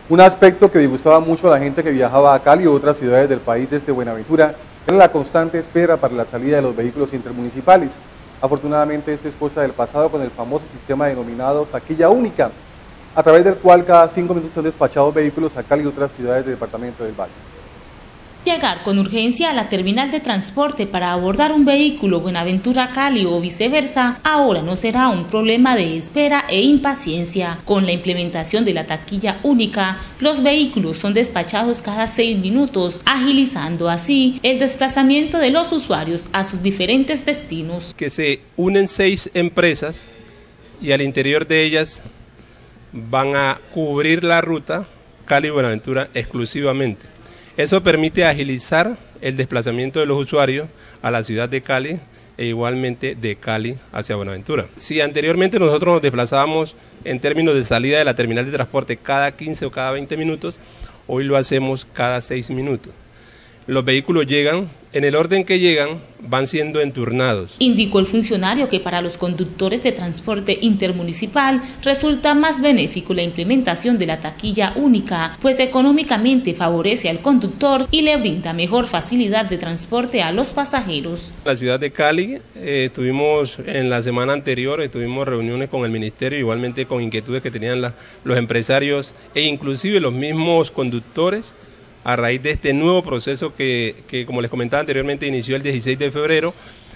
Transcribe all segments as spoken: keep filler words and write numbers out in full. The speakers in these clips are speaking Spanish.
Un aspecto que disgustaba mucho a la gente que viajaba a Cali u otras ciudades del país desde Buenaventura era la constante espera para la salida de los vehículos intermunicipales. Afortunadamente esto es cosa del pasado con el famoso sistema denominado taquilla única, a través del cual cada cinco minutos son despachados vehículos a Cali y otras ciudades del departamento del Valle. Llegar con urgencia a la terminal de transporte para abordar un vehículo Buenaventura-Cali o viceversa, ahora no será un problema de espera e impaciencia. Con la implementación de la taquilla única, los vehículos son despachados cada seis minutos, agilizando así el desplazamiento de los usuarios a sus diferentes destinos. Que se unen seis empresas y al interior de ellas van a cubrir la ruta Cali-Buenaventura exclusivamente. Eso permite agilizar el desplazamiento de los usuarios a la ciudad de Cali e igualmente de Cali hacia Buenaventura. Si anteriormente nosotros nos desplazábamos en términos de salida de la terminal de transporte cada quince o cada veinte minutos, hoy lo hacemos cada seis minutos. Los vehículos llegan, en el orden que llegan, van siendo enturnados. Indicó el funcionario que para los conductores de transporte intermunicipal resulta más benéfico la implementación de la taquilla única, pues económicamente favorece al conductor y le brinda mejor facilidad de transporte a los pasajeros. En la ciudad de Cali eh, tuvimos en la semana anterior, eh, tuvimos reuniones con el ministerio, igualmente con inquietudes que tenían la, los empresarios e inclusive los mismos conductores, a raíz de este nuevo proceso que, que, como les comentaba anteriormente, inició el dieciséis de febrero,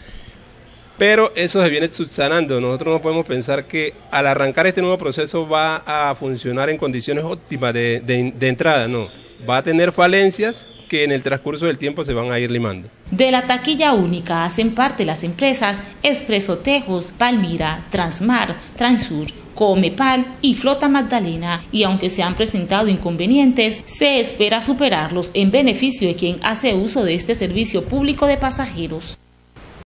pero eso se viene subsanando. Nosotros no podemos pensar que al arrancar este nuevo proceso va a funcionar en condiciones óptimas de, de, de entrada, no, va a tener falencias que en el transcurso del tiempo se van a ir limando. De la taquilla única hacen parte las empresas Expreso Tejos, Palmira, Transmar, Transur, Comepal y Flota Magdalena, y aunque se han presentado inconvenientes, se espera superarlos en beneficio de quien hace uso de este servicio público de pasajeros.